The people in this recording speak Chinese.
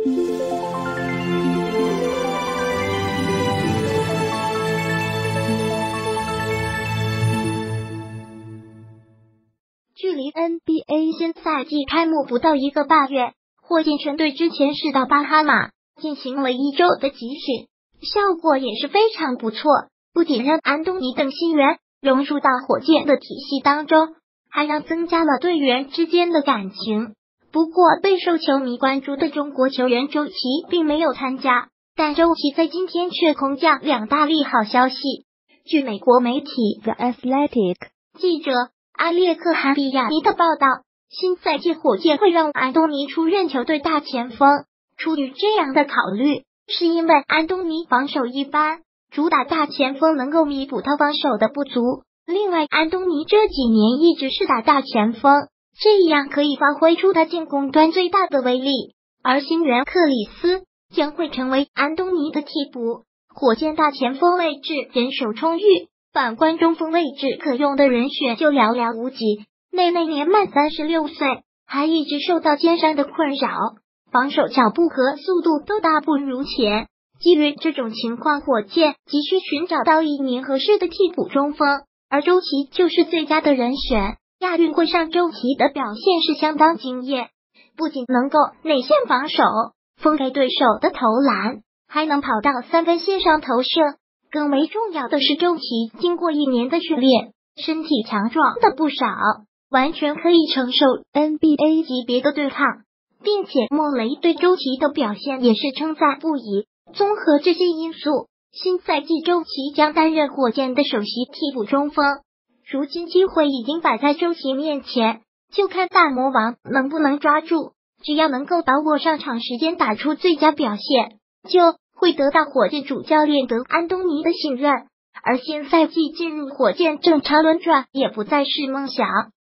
距离 NBA 新赛季开幕不到1个半月，火箭全队之前是到巴哈马进行了1周的集训，效果也是非常不错，不仅让安东尼等新援融入到火箭的体系当中，还让增加了队员之间的感情。不过备受球迷关注的中国球员周琦并没有参加，但周琦在今天却空降2大利好消息。据美国媒体 The Athletic 记者阿列克哈比亚尼的报道，新赛季火箭会让安东尼出任球队大前锋。出于这样的考虑，是因为安东尼防守一般，主打大前锋能够弥补他防守的不足。另外，安东尼这几年一直是打大前锋，这样可以发挥出他进攻端最大的威力。而新援克里斯将会成为安东尼的替补。火箭大前锋位置人手充裕，反观中锋位置可用的人选就寥寥无几。内年满36岁，还一直受到肩伤的困扰，防守脚步和速度都大不如前。基于这种情况，火箭急需寻找到一名合适的替补中锋，而周琦就是最佳的人选。亚运会上周琦的表现是相当惊艳，不仅能够内线防守，封给对手的投篮，还能跑到3分线上投射。更为重要的是，周琦经过1年的训练，身体强壮的不少，完全可以承受 NBA 级别的对抗，并且莫雷对周琦的表现也是称赞不已。综合这些因素，新赛季周琦将担任火箭的首席替补中锋。如今机会已经摆在周琦面前，就看大魔王能不能抓住。只要能够把握上场时间，打出最佳表现，就会得到火箭主教练德安东尼的信任。而新赛季进入火箭正常轮转也不再是梦想。